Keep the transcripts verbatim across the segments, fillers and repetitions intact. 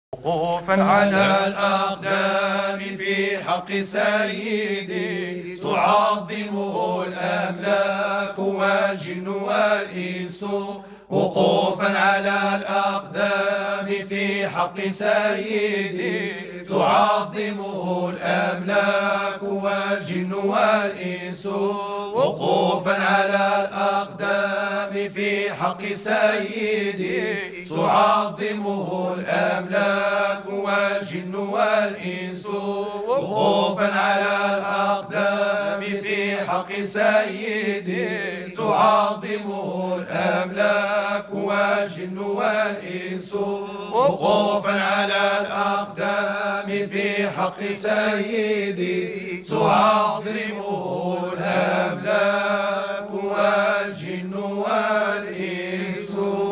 وقوفا على الأقدام في حق سيدي تعظمه الأملاك والجن والإنس. وقوفا على الأقدام في حق سيدي تعظمه الأملاك والجن والإنس. وقوفا على الأقدام في حق سيدي تعظمه الأملاك والجن والإنس. وقوفا على الأقدام في حق سيدي تعظمه الأملاك والجن والإنس. وقوفا على الأقدام في حق سيدي تعظمه الأملاك والجن والإنس.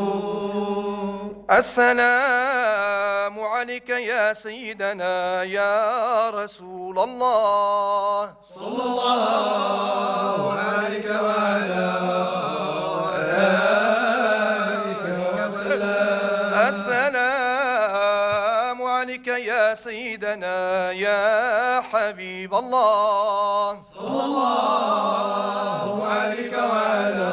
السلام عليك يا سيدنا يا رسول الله صلى الله عليك وعلى آلك وسلم. السلام عليك يا سيدنا يا حبيب الله صلى الله عليك وعلى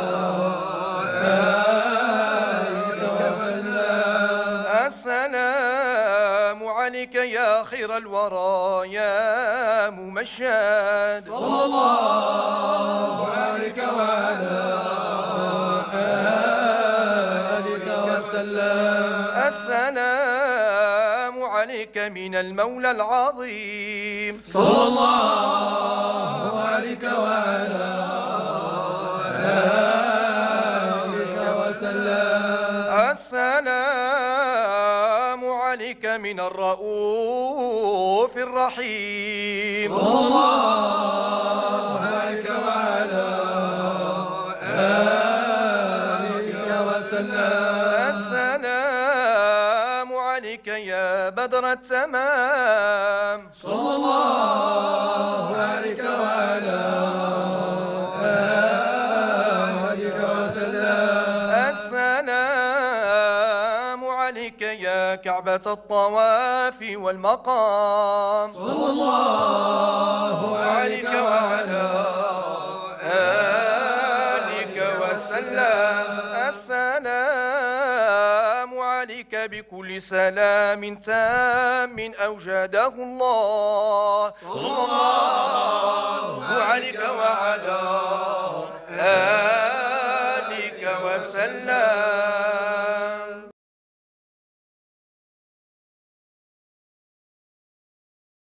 السلام عليك يا خير الورى يا ممشد صلى الله عليك وعلى آلك وسلم. السلام عليك من المولى العظيم صلى الله عليك وعلى آلك وسلم. السلام عليك من الرؤوف الرحيم صلى الله عليك وعلى آلك وسلم. السلام عليك يا بدر التمام صلى الله عليك وعلى آلك وسلم. السلام عليك يا كعبة الطواف والمقام صلى الله عليك وعلى آلك وسلم. السلام عليك بكل سلام تام أوجده الله صلى الله عليك وعلى آلك وسلم.